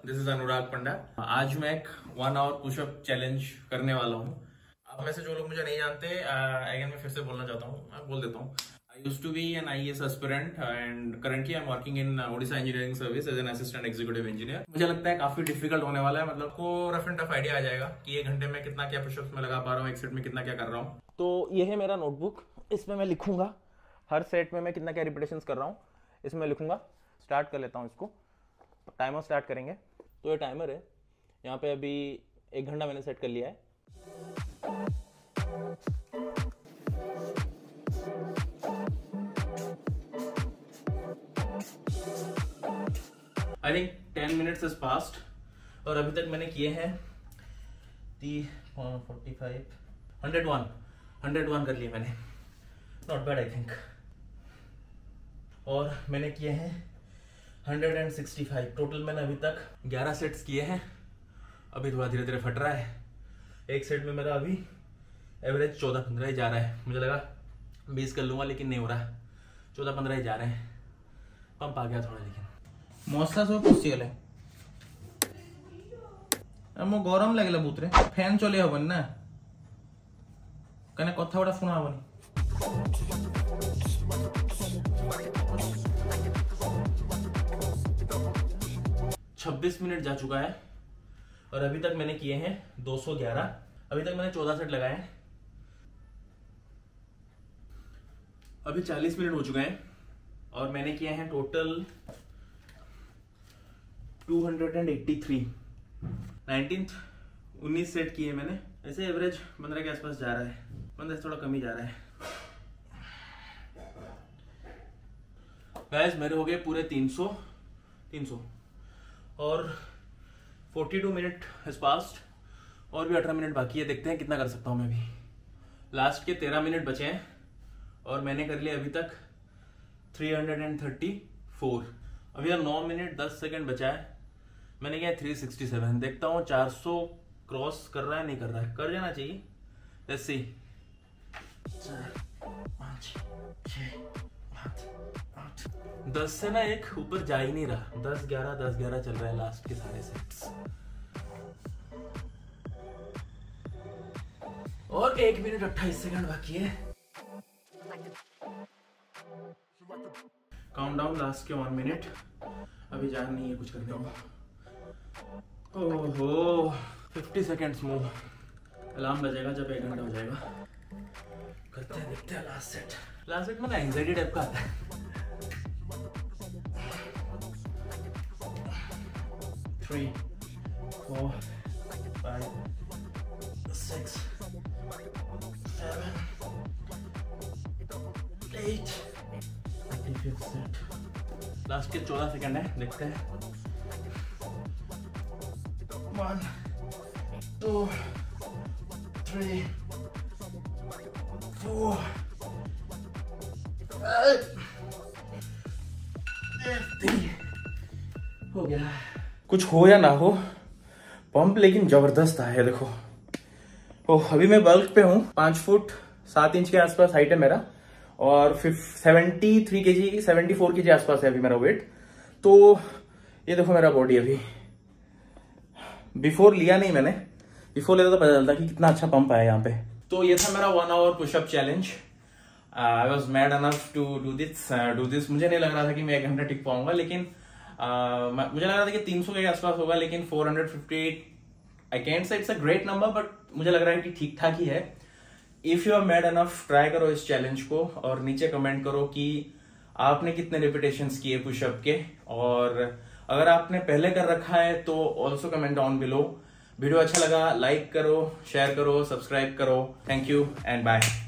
This is अनुराग पंडा। आज मैं एक 1 आवर पुशअप चैलेंज करने वाला हूँ। आप में से जो लोग मुझे नहीं जानते, अगेन मैं फिर से बोलना चाहता हूँ, मैं बोल देता हूँ। I used to be an IAS aspirant and currently I'm working in Odisha Engineering Service as an assistant executive engineer। मुझे लगता है काफी डिफिकल्ट होने वाला है, मतलब को रफ एंड टफ आइडिया आ जाएगा कि 1 घंटे में कितना क्या पुशअप्स में लगा पा रहा हूँ, एक सेट में कितना क्या कर रहा हूँ। तो ये है मेरा नोटबुक, इसमें मैं लिखूंगा हर सेट में मैं कितना क्या रिपीटेशंस कर रहा हूँ, इसमें लिखूंगा। स्टार्ट कर लेता हूँ इसको, टाइमर स्टार्ट करेंगे। तो ये टाइमर है, यहाँ पे अभी 1 घंटा मैंने सेट कर लिया है। I think 10 minutes has passed और अभी तक मैंने किए हैं 101 कर लिए मैंने, नॉट बैड आई थिंक। और मैंने किए हैं 165 टोटल। मैंने अभी तक 11 सेट्स किए हैं। अभी थोड़ा धीरे धीरे फट रहा है। एक सेट में मेरा अभी एवरेज 14-15 ही जा रहा है। मुझे लगा 20 कर लूँगा लेकिन नहीं हो रहा, 14-15 ही जा रहे हैं। पंप आ गया थोड़ा, लेकिन मसला सब पशिगले मो गरम लगे बुतरे फैन चले हबन ना कने कथा गुड़ा शुणा हबनी। 26 मिनट जा चुका है और अभी तक मैंने किए हैं 211। अभी तक मैंने 14 सेट लगाए हैं। अभी 40 मिनट हो चुके हैं और मैंने किए हैं टोटल 283। 19 सेट किए मैंने। ऐसे एवरेज 15 के आसपास जा रहा है, 15 से थोड़ा कम ही जा रहा है। गाइस मेरे हो गए पूरे 300 और 42 मिनट हैज पास्ड और भी 18 मिनट बाकी है। देखते हैं कितना कर सकता हूं मैं भी। लास्ट के 13 मिनट बचे हैं और मैंने कर लिया अभी तक 334। अभी 9 मिनट 10 सेकंड बचा है। मैंने किया 367। देखता हूँ 400 क्रॉस कर रहा है, नहीं कर रहा है, कर जाना चाहिए। Let's see. 4 5 6 7 8 10 से ना एक ऊपर जा ही नहीं रहा। 10-11 चल रहा है लास्ट के सारे सेट्स। और 1 मिनट 28 सेकंड बाकी है। काउंट डाउन लास्ट के 1 मिनट। अभी जान नहीं है कुछ करने को। ओहो 50 सेकेंड्स मूव। अलार्म बजेगा जब 1 घंटा हो जाएगा। करते हैं, देखते हैं लास्ट सेट। लास्ट सेट मतलब एंग्जाइटी टाइप का आता है। 3 4 5 6 7 8 सेट। लास्ट के 14 सेकंड है, देखते हैं। 1 2 3 4 5 हो गया। कुछ हो या ना हो, पंप लेकिन जबरदस्त है। देखो अभी मैं बल्क पे हूँ। 5 फुट 7 इंच के आसपास हाइट है मेरा और 73 kg 74 kg आसपास है अभी मेरा वेट। तो ये देखो मेरा बॉडी। अभी बिफोर लिया नहीं मैंने, बिफोर लेता तो पता चलता कि कितना अच्छा पंप आया यहाँ पे। तो ये था मेरा 1 hour pushup challenge. I was mad enough to do this. मुझे नहीं लग रहा था कि मैं 1 घंटा टिक पाऊंगा, लेकिन मुझे लग रहा था कि 300 के आसपास होगा, लेकिन 458 आई कैंट से it's a great number, but मुझे लग रहा है कि ठीक ठाक ही है। If you are mad enough, try करो इस चैलेंज को और नीचे कमेंट करो कि आपने कितने रिपीटेशंस किए पुशअप के। और अगर आपने पहले कर रखा है तो also comment down below. Video अच्छा लगा लाइक करो, शेयर करो, सब्सक्राइब करो। Thank you and bye.